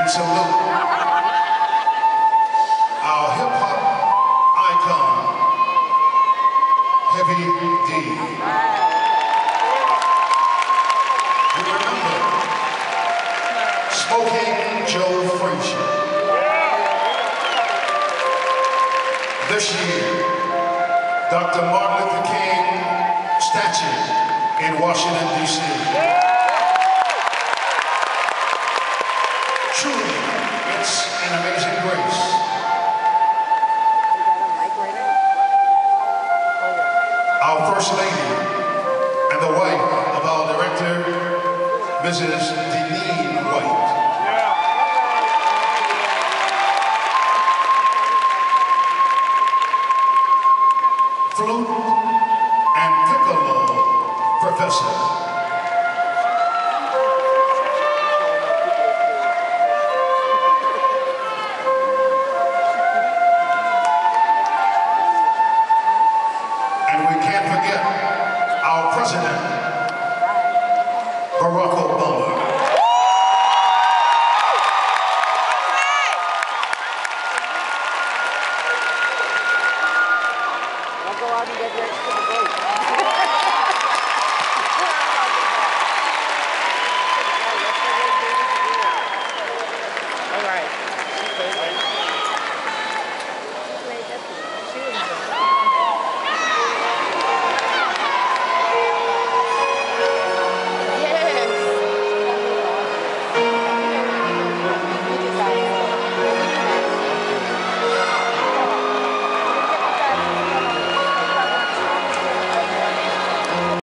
salute our hip-hop icon, Heavy D. We remember Smoking Joe Frazier. This year, Dr. Martin Luther King statue in Washington, D.C. Truly, it's an amazing grace. Our First Lady and the wife of our director, Mrs. Deneen White.